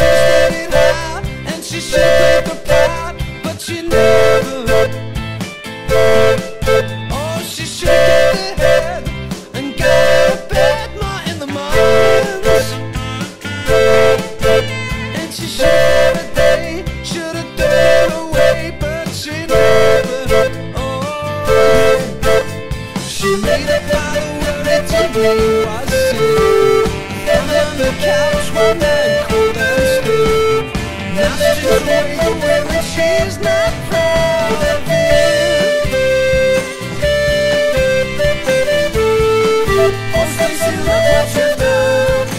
studied hard, and she should have played the part, but she never. Oh, she should have kept her head and got out of bed more in the mornings. And she should have had a day, should have done it away, but she never. Oh, yeah. She made up by the word it to me was sin. And on the couch one night cold and still. Now she's away the way when she's not proud of it. Oh, Stacey, look what you've done.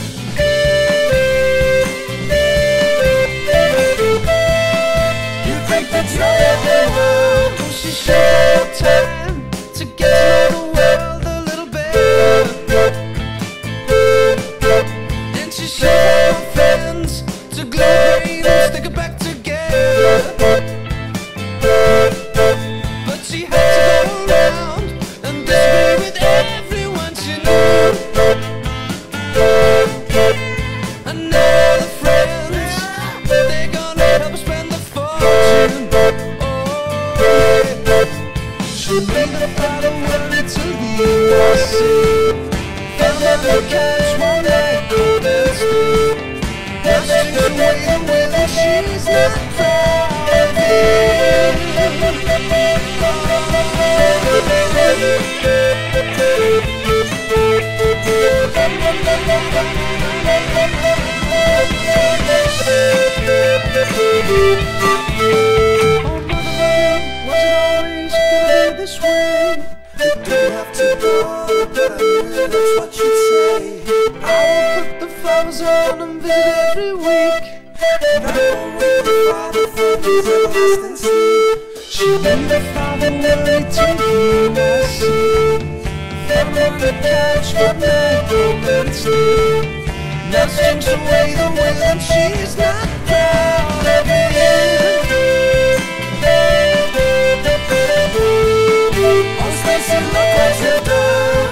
You break the joy of the world. Oh, she should have time to get to know the world a little better. And she should have friends to glow green and stick it back together. But she had to go around and disagree with everyone she knew. And now the friends, they're gonna help her spend the fortune. Oh, yeah. She made the bottle when it's a year was sick. Found out the couch one night cold and still. Now she's away the way that she's not proud of it. Oh, mother, was it always gonna be this way? You didn't have to know, but I knew that's what you'd say. I will put the flowers on and visit every week. And I will wait the father for his everlasting sleep. She knew the father never to hear my sleep. Found on the couch one night, cold and still. Now sings away the way that she's not proud of it. Oh, Stacey, look what you've done.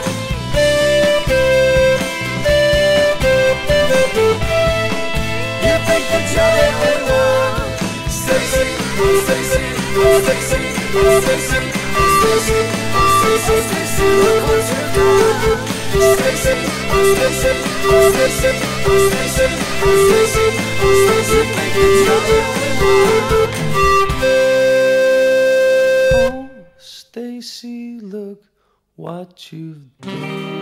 You think the joy of the world. Stacey, oh Stacey, oh Stacey, oh Stacey, oh Stacey, oh Stacey, Stacey, look what you've done. Stacey, oh Stacey, oh Stacey, oh Stacey, oh Stacey, oh Stacey, make the joy of the world. Oh Stacey, look what you've done.